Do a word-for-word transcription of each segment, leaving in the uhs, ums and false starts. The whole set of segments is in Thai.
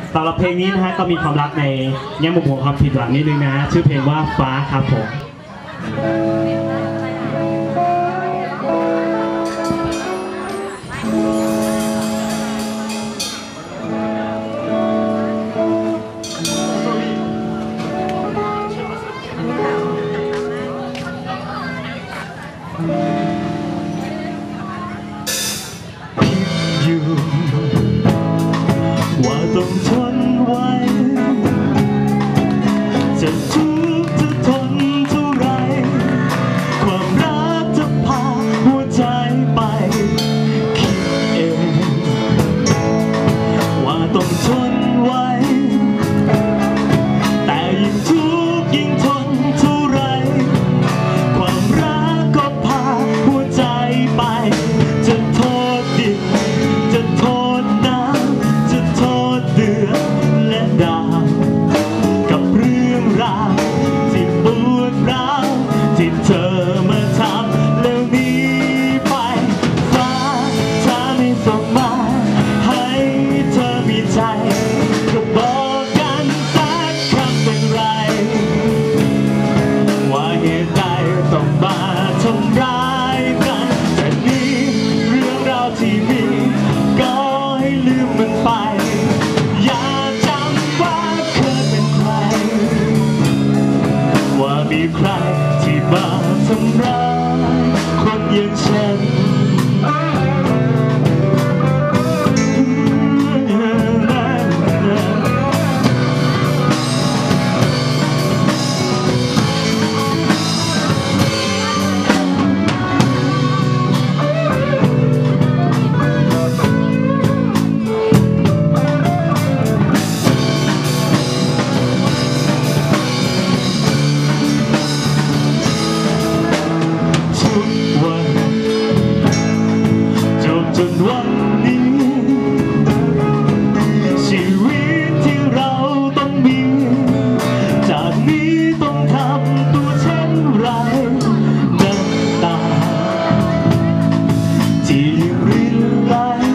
สำหรับเพลงนี้นะฮะก็มีความรักในแง่มุมของความผิดหวังนิดนึงนะฮะชื่อเพลงว่าฟ้าครับผมว่าต้องทนไว้จะทุกข์จะทนเท่าไรความรักจะพาหัวใจไปคิดเองว่าต้องทนไว้แต่ยิ่งทุกข์ยิ่งทนเท่าไรความรักก็พาหัวใจไปจะโทษดินจะโทษน้ำจะโทษเดือนและดาวกับเรื่องราวที่ปวดร้าวที่เธอมาทำแล้วหนีไปฟ้าถ้าไม่ส่งมาให้เธอมีใจก็บอกกันสักคำเป็นไรว่าเหตุใดต้องมาทำร้ายกันแต่นี้เรื่องราวที่มีก็ให้ลืมมันไปอย่าจำว่าเคยเป็นใครว่ามีใครที่มาทำร้ายคนอย่างฉันจนวันนี้ชีวิตที่เราต้องมีจากนี้ต้องทำตัวเช่นไรน้ำตาที่รินไหล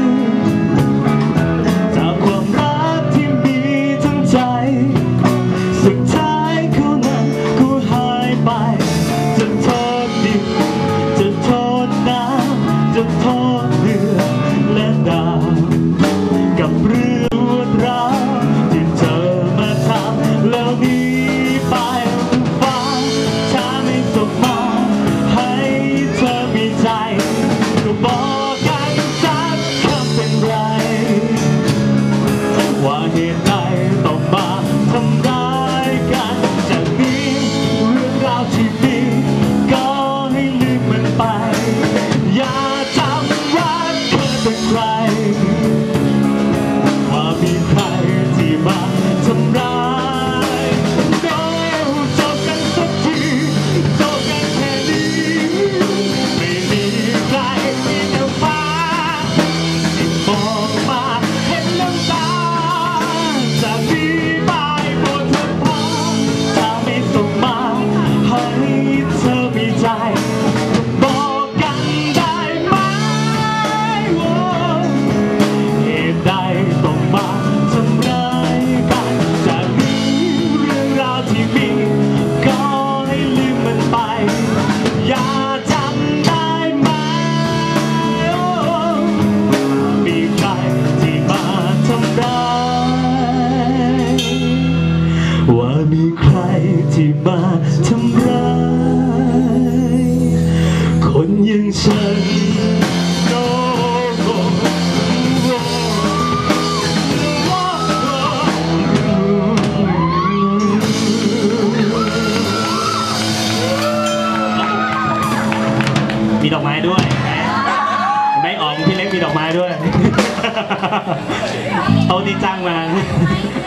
จากความรักที่มีทั้งใจสุดท้ายเขานั้นก็หายไปจะโทษดินจะโทษน้ำจะโทษเดือนและดาวกับเรื่องราวที่เธอมาทำแล้วหนีไปฟ้าถ้าไม่ส่งมาให้เธอมีใจก็บอกกันสักคำเป็นไรว่าเหตุใดต้องมาทำร้ายกันจากนี้เรื่องราวที่มีก็ให้ลืมมันไปอย่าจำว่าเคยเป็นใครว่ามีใครที่มาทำร้ายโดนจบกันสักทีจบกันแค่นี้ไม่มีใครที่จะฟ้าที่บอกมาเห็นน้ำตาจากนี้ไปโปรดเธอพอถ้าไม่ส่งมาให้เธอมีใจบอกกันได้ไหมเหตุใดต้องมาทำร้ายกันจากนี้เรื่องราวที่มีก็ให้ลืมมันไปอย่าจำได้ไหมมีใครที่มาทำร้ายว่ามีใครที่มาทำร้ายคนอย่างฉันโอ้โอ้โอ้มีดอกไม้ด้วยไม่ออกพี่เล็กมีดอกไม้ด้วยโต๊ะที่จ้างมา